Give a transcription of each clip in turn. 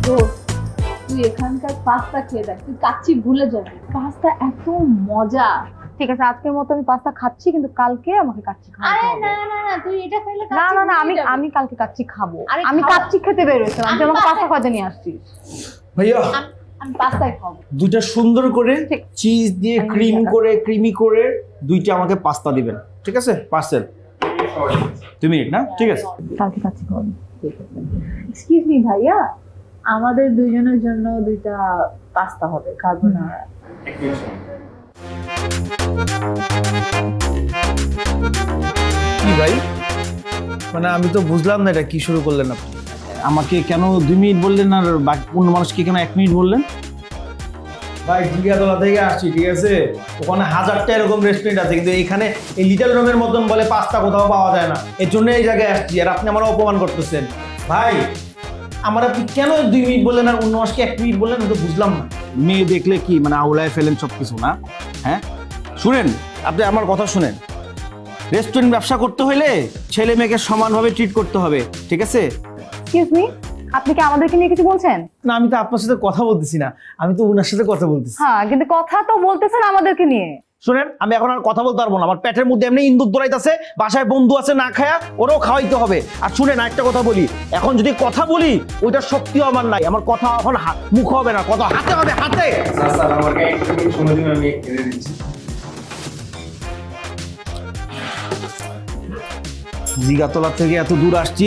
তুই এখানকার পাস্তা খেয়ে দেখ, তুই কাচ্চি ভুলে যাবি। পাস্তা এত মজা। ঠিক আছে, আজকের মতো আমি পাস্তা খাচ্ছি, কিন্তু কালকে আমাকে কাচ্চি খাওয়াতে হবে। আরে না না না, তুই এটা খেলে না না না, আমি কালকে কাচ্চি খাবো। আমি কাচ্চি খেতে বের হয়েছিলাম, তুই আমাকে পাস্তা খাওয়াতে নিয়ে আসছিস। ভাইয়া আমি পাস্তাই খাবো। দুইটা সুন্দর করে চিজ দিয়ে ক্রিমি করে দুইটা আমাকে পাস্তা দিবেন, ঠিক আছে? পার্সেল 2 মিনিট না? ঠিক আছে, কালকে কাচ্চি খাওয়াবো। এক্সকিউজ মি ভাইয়া, আমাদের দুইজনের জন্য দুইটা পাস্তা হবে, কার্বোনারা। কি ভাই, মানে আমি তো বুঝলাম না এটা কি শুরু করলেন আপনি। আমাকে কেন 2 মিনিট বললেন আর বাকি অন্য মানুষকে কেন 1 মিনিট বললেন? ভাই জিগাতলা থেকে আসছি, ঠিক আছে? ওখানে 1000টা এরকম রেস্টুরেন্ট আছে, কিন্তু এখানে এই লিটল রুমের মতন বলে পাস্তা কোথাও পাওয়া যায় না। এর জন্য এই জায়গায় আসছি, আর আপনি আমার অপমান করতেছেন। ভাই আমার আপনি কেন 2 মিনিট বললেন আর অন্য মানুষকে 1 মিনিট বললেন, তো বুঝলাম না। মেয়ে দেখলে কি মানে আউলায় ফেলেন সবকিছু না? হ্যাঁ শুনেন, আপনি আমার কথা শুনেন। রেস্টুরেন্ট ব্যবসা করতে হলে ছেলে মেয়েকে সমানভাবে ট্রিট করতে হবে, ঠিক আছে? এক্সকিউজ মি, আপনি কি আমাদেরকে নিয়ে কিছু বলছেন? না, আমি তো আপনার সাথে কথা বলতেছি না, আমি তো ওনার সাথে কথা বলতেছি। হ্যাঁ, কিন্তু কথা তো বলতেছেন আমাদেরকে নিয়ে। শুনেন, আমি এখন আর কথা বলতে পারবো না, আমার পেটের মধ্যে এমনি ইন্দুর দৌড়াইতেছে, বাসায় বন্ধু আছে না খায়া, ওরাও খাওয়াইতে হবে। আর শুনেন আরেকটা কথা বলি, এখন যদি কথা বলি ওইটা শক্তিও আমার নাই, আমার কথা এখন মুখ হবে না, কথা হাতে হবে, হাতে। স্যার আমাকে একটু সময় দিন, আমি এনে দিচ্ছি। জিগাতলা থেকে এত দূর আসছি,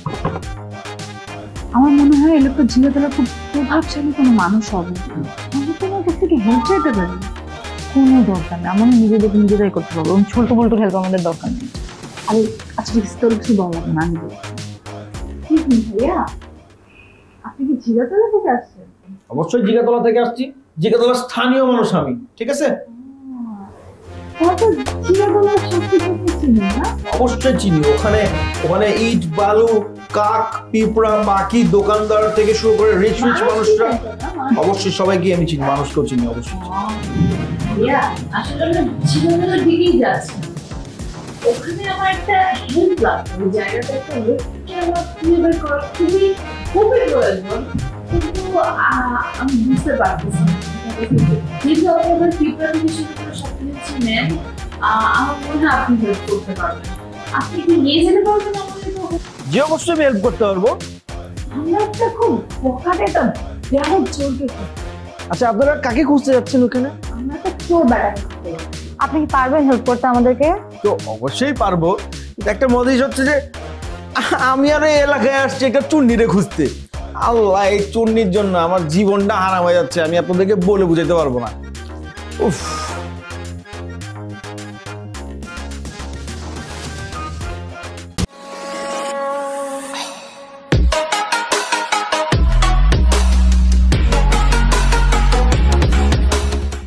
আমার মনে হয় এই লোকটা জিগাতলা খুব প্রভাবশালী কোনো মানুষ হবে। আমি তোমার কাছ থেকে হেল্প চাইতে পারি? কোনো দরকার নেই, আমরা নিজেদেরকে নিজেরাই করতে পারবো, ছোট বলটুর হেল্প আমাদের দরকার নেই। আরে আচ্ছা ঠিক আছে, তোর কিছু বলা লাগবে না, আমি বলছি। কি ভাইয়া, আপনি কি জিগাতলা থেকে আসছেন? অবশ্যই জিগাতলা থেকে আসছি, জিগাতলার স্থানীয় মানুষ আমি, ঠিক আছে? অবশ্যই চিনি, ওখানে ইট বালু কাক পিঁপড়া পাখি দোকানদার থেকে শুরু করে রিচ মানুষরা, অবশ্যই সবাইকে আমি চিনি, মানুষকেও চিনি অবশ্যই। আসলে জীবনের দিকেই যাচ্ছে, ওখানে আমার একটা হেল্প লাগবে, ওই জায়গাটা একটা লোককে আমার খুঁজে বের করা খুবই খুবই প্রয়োজন, কিন্তু আমি বুঝতে পারতেছি না। যেহেতু আপনি আমার পিঁপড়া থেকে শুরু করে সব কিছু চিনেন, আমার মনে হয় আপনি হেল্প করতে পারবেন। আপনি কি নিয়ে যেতে পারবেন আমাদের? যে অবশ্যই আমি হেল্প করতে পারবো। আমরা একটা খুব পকেটে একটা ব্যাগ চলতে। আচ্ছা আপনারা কাকে খুঁজতে যাচ্ছেন ওখানে? আমরা একটা চোর বেড়াতে খুঁজতে। আপনি কি পারবেন হেল্প করতে আমাদেরকে? তো অবশ্যই পারবো, একটা মজাই হচ্ছে যে আমি আর এই এলাকায় আসছি একটা চুন্নিরে খুঁজতে। আল্লাহ, এই চুন্নির জন্য আমার জীবনটা হারাম হয়ে যাচ্ছে, আমি আপনাদেরকে বলে বুঝাতে পারবো না। উফ।